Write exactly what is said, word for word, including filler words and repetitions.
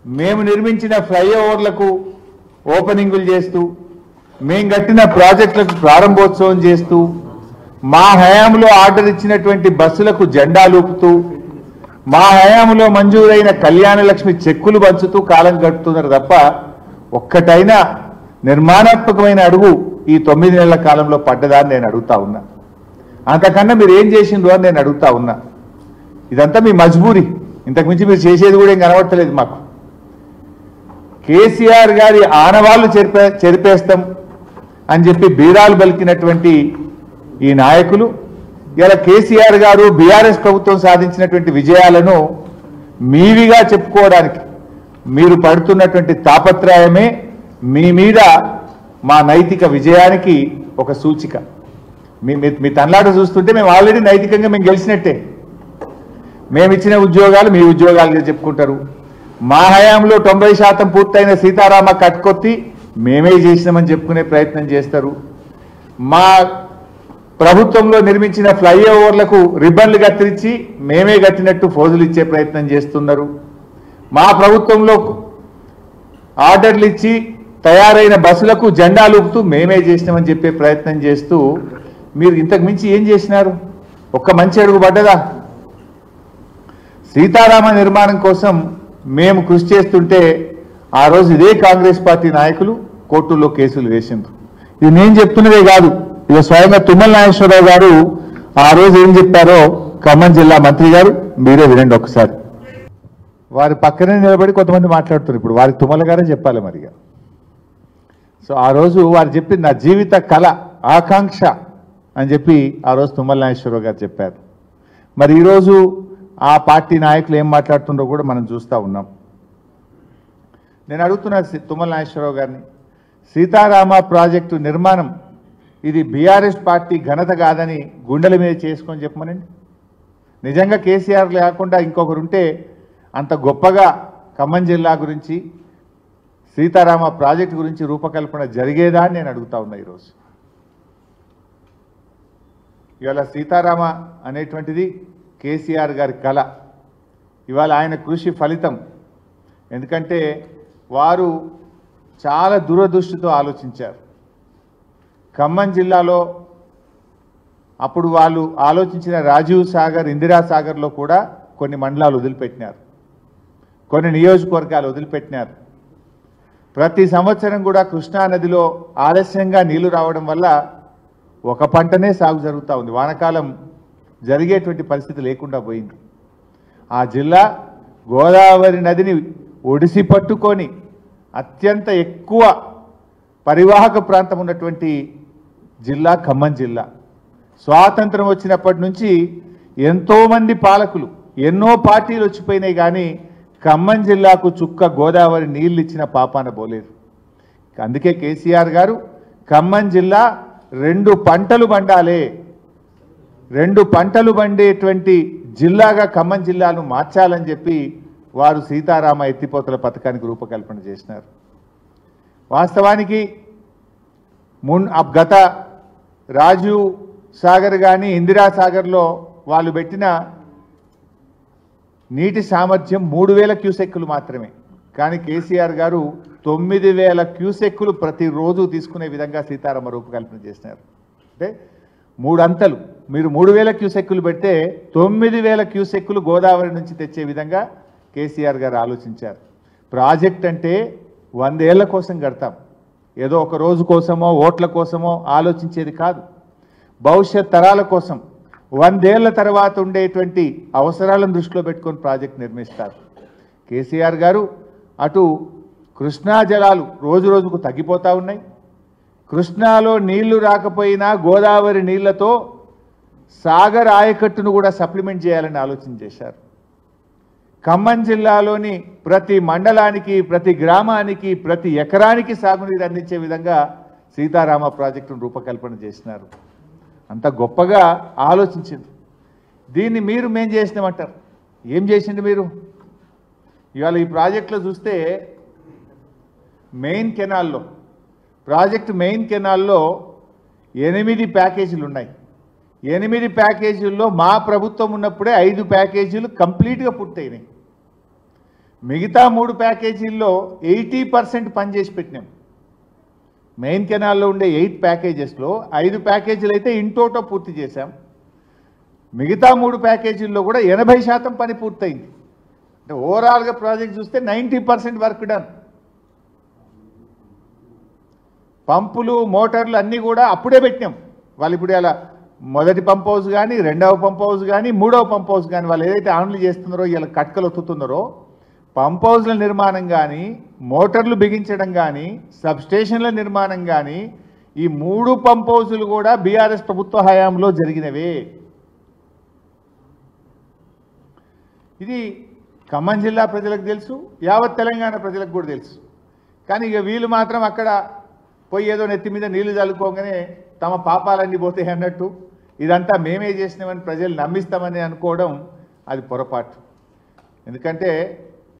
మేము నిర్మించిన ఫ్లైఓవర్లకు ఓపెనింగులు చేస్తూ మేము కట్టిన ప్రాజెక్టులకు ప్రారంభోత్సవం చేస్తూ మా హయాంలో ఆర్డర్ ఇచ్చినటువంటి బస్సులకు జెండాలూపుతూ మా హయాంలో మంజూరైన కళ్యాణ లక్ష్మి చెక్కులు పంచుతూ కాలం గడుపుతున్నారు తప్ప ఒక్కటైనా నిర్మాణాత్మకమైన అడుగు ఈ తొమ్మిది నెలల కాలంలో పడ్డదా అని నేను అడుగుతా ఉన్నా. అంతకన్నా మీరు ఏం చేసిండ్రు అని నేను అడుగుతా ఉన్నా. ఇదంతా మీ మజ్బూరి, ఇంతకుమించి మీరు చేసేది కూడా ఏం కనబడతలేదు మాకు. కేసీఆర్ గారి ఆనవాళ్లు చెరిపే చెరిపేస్తాం అని చెప్పి బీరాలు పలికినటువంటి ఈ నాయకులు ఇలా కేసీఆర్ గారు బీఆర్ఎస్ ప్రభుత్వం సాధించినటువంటి విజయాలను మీవిగా చెప్పుకోవడానికి మీరు పడుతున్నటువంటి తాపత్రయమే మీ మీద మా నైతిక విజయానికి ఒక సూచిక. మీ మీ తన్లాట చూస్తుంటే మేము ఆల్రెడీ నైతికంగా మేము గెలిచినట్టే. మేము ఇచ్చిన ఉద్యోగాలు మీ ఉద్యోగాలుగా చెప్పుకుంటారు. మా హయాంలో తొంభై శాతం పూర్తయిన సీతారామ కట్కొత్తి మేమే చేసినామని చెప్పుకునే ప్రయత్నం చేస్తారు. మా ప్రభుత్వంలో నిర్మించిన ఫ్లైఓవర్లకు రిబ్బన్లు కత్తిరించి మేమే కట్టినట్టు ఫోజులు ఇచ్చే ప్రయత్నం చేస్తున్నారు. మా ప్రభుత్వంలో ఆర్డర్లు ఇచ్చి తయారైన బస్సులకు జెండాలు ఊపుతూ మేమే చేసినామని చెప్పే ప్రయత్నం చేస్తూ మీరు ఇంతకు మించి ఏం చేసినారు? ఒక్క మంచి అడుగు పడ్డదా? సీతారామ నిర్మాణం కోసం మేము కృషి చేస్తుంటే ఆ రోజు ఇదే కాంగ్రెస్ పార్టీ నాయకులు కోర్టుల్లో కేసులు వేసిండ్రు. ఇది నేను చెప్తున్నదే కాదు, ఇక స్వయంగా తుమ్మల నాగేశ్వరరావు గారు ఆ రోజు ఏం చెప్పారో ఖమ్మం జిల్లా మంత్రి గారు మీరే వినండి ఒకసారి. వారి పక్కనే నిలబడి కొంతమంది మాట్లాడుతున్నారు. ఇప్పుడు వారికి తుమ్మల గారే చెప్పాలి మరిగా. సో ఆ రోజు వారు చెప్పింది నా జీవిత కళ ఆకాంక్ష అని చెప్పి ఆ రోజు తుమ్మల నాగేశ్వరరావు గారు చెప్పారు. మరి ఈరోజు ఆ పార్టీ నాయకులు ఏం మాట్లాడుతుండో కూడా మనం చూస్తూ ఉన్నాం. నేను అడుగుతున్నా తుమ్మల నాగేశ్వరరావు గారిని, సీతారామ ప్రాజెక్టు నిర్మాణం ఇది బీఆర్ఎస్ పార్టీ ఘనత కాదని గుండెల మీద చేసుకొని చెప్పమనండి. నిజంగా కేసీఆర్ లేకుండా ఇంకొకరు ఉంటే అంత గొప్పగా ఖమ్మం జిల్లా గురించి సీతారామ ప్రాజెక్టు గురించి రూపకల్పన జరిగేదా అని నేను అడుగుతా ఉన్నా. ఈరోజు ఇవాళ సీతారామ అనేటువంటిది కేసీఆర్ గారి కళ, ఇవాళ ఆయన కృషి ఫలితం. ఎందుకంటే వారు చాలా దూరదృష్టితో ఆలోచించారు. ఖమ్మం జిల్లాలో అప్పుడు వాళ్ళు ఆలోచించిన రాజీవ్ సాగర్, ఇందిరా సాగర్లో కూడా కొన్ని మండలాలు వదిలిపెట్టినారు, కొన్ని నియోజకవర్గాలు వదిలిపెట్టినారు. ప్రతి సంవత్సరం కూడా కృష్ణానదిలో ఆలస్యంగా నీళ్లు రావడం వల్ల ఒక పంటనే సాగు జరుగుతూ ఉంది. వానాకాలం జరిగేటువంటి పరిస్థితి లేకుండా పోయింది. ఆ జిల్లా గోదావరి నదిని ఒడిసి పట్టుకొని అత్యంత ఎక్కువ పరివాహక ప్రాంతం ఉన్నటువంటి జిల్లా ఖమ్మం జిల్లా. స్వాతంత్రం వచ్చినప్పటి నుంచి ఎంతోమంది పాలకులు, ఎన్నో పార్టీలు వచ్చిపోయినాయి, కానీ ఖమ్మం జిల్లాకు చుక్క గోదావరి నీళ్ళు ఇచ్చిన పాపాన పోలేదు. అందుకే కేసీఆర్ గారు ఖమ్మం జిల్లా రెండు పంటలు పండాలే, రెండు పంటలు పండేటువంటి జిల్లాగా ఖమ్మం జిల్లాను మార్చాలని చెప్పి వారు సీతారామ ఎత్తిపోతల పథకానికి రూపకల్పన చేసినారు. వాస్తవానికి మున్ గత రాజీవ్ సాగర్ కానీ ఇందిరా సాగర్లో వాళ్ళు పెట్టిన నీటి సామర్థ్యం మూడు వేల క్యూసెక్కులు మాత్రమే, కానీ కేసీఆర్ గారు తొమ్మిది వేల క్యూసెక్కులు ప్రతిరోజు తీసుకునే విధంగా సీతారామ రూపకల్పన చేసినారు. అంటే మూడంతలు. మీరు మూడు వేల క్యూసెక్కులు పెడితే తొమ్మిది వేల క్యూసెక్కులు గోదావరి నుంచి తెచ్చే విధంగా కేసీఆర్ గారు ఆలోచించారు. ప్రాజెక్ట్ అంటే వందేళ్ల కోసం కడతాం, ఏదో ఒక రోజు కోసమో ఓట్ల కోసమో ఆలోచించేది కాదు. భవిష్యత్ తరాల కోసం వందేళ్ల తర్వాత ఉండేటువంటి అవసరాలను దృష్టిలో పెట్టుకొని ప్రాజెక్ట్ నిర్మిస్తారు. కేసీఆర్ గారు అటు కృష్ణా జలాలు రోజు రోజుకు తగ్గిపోతూ ఉన్నాయి, కృష్ణాలో నీళ్లు రాకపోయినా గోదావరి నీళ్లతో సాగర్ ఆయకట్టును కూడా సప్లిమెంట్ చేయాలని ఆలోచన చేశారు. ఖమ్మం జిల్లాలోని ప్రతి మండలానికి, ప్రతి గ్రామానికి, ప్రతి ఎకరానికి సాగునీరు అందించే విధంగా సీతారామ ప్రాజెక్టును రూపకల్పన చేసినారు. అంత గొప్పగా ఆలోచించింది. దీన్ని మీరు మేం చేసినామంటారు. ఏం చేసిండు మీరు? ఇవాళ ఈ ప్రాజెక్టులో చూస్తే మెయిన్ కెనాల్లో, ప్రాజెక్టు మెయిన్ కెనాల్లో ఎనిమిది ప్యాకేజీలు ఉన్నాయి. ఎనిమిది ప్యాకేజీల్లో మా ప్రభుత్వం ఉన్నప్పుడే ఐదు ప్యాకేజీలు కంప్లీట్గా పూర్తయినాయి. మిగతా మూడు ప్యాకేజీల్లో ఎయిటీ పర్సెంట్ పనిచేసి పెట్టినాం. మెయిన్ కెనాల్లో ఉండే ఎయిట్ ప్యాకేజెస్లో ఐదు ప్యాకేజీలు అయితే ఇంటోటో పూర్తి చేశాం. మిగతా మూడు ప్యాకేజీల్లో కూడా ఎనభై శాతం పని పూర్తయింది. అంటే ఓవరాల్గా ప్రాజెక్ట్ చూస్తే నైంటీ పర్సెంట్ వర్క్ డన్. పంపులు మోటార్లు అన్నీ కూడా అప్పుడే పెట్టినాం. వాళ్ళు ఇప్పుడు ఇలా మొదటి పంప్ హౌస్ కానీ రెండవ పంప్ హౌస్ కానీ మూడవ పంప్ హౌస్ కానీ వాళ్ళు ఏదైతే ఆన్లు చేస్తున్నారో ఇలా కట్కలు ఒత్తుతున్నారో పంప్ హౌస్ల నిర్మాణం కానీ మోటార్లు బిగించడం కానీ సబ్స్టేషన్ల నిర్మాణం కానీ ఈ మూడు పంప్ హౌసులు కూడా బీఆర్ఎస్ ప్రభుత్వ హయాంలో జరిగినవే. ఇది ఖమ్మం జిల్లా ప్రజలకు తెలుసు, యావత్ తెలంగాణ ప్రజలకు కూడా తెలుసు. కానీ ఇక వీళ్ళు మాత్రం అక్కడ పోయి ఏదో నెత్తి మీద నీళ్లు చల్లుకోగానే తమ పాపాలన్నీ పోతాయి అన్నట్టు ఇదంతా మేమే చేసినామని ప్రజలు నమ్మిస్తామని అనుకోవడం అది పొరపాటు. ఎందుకంటే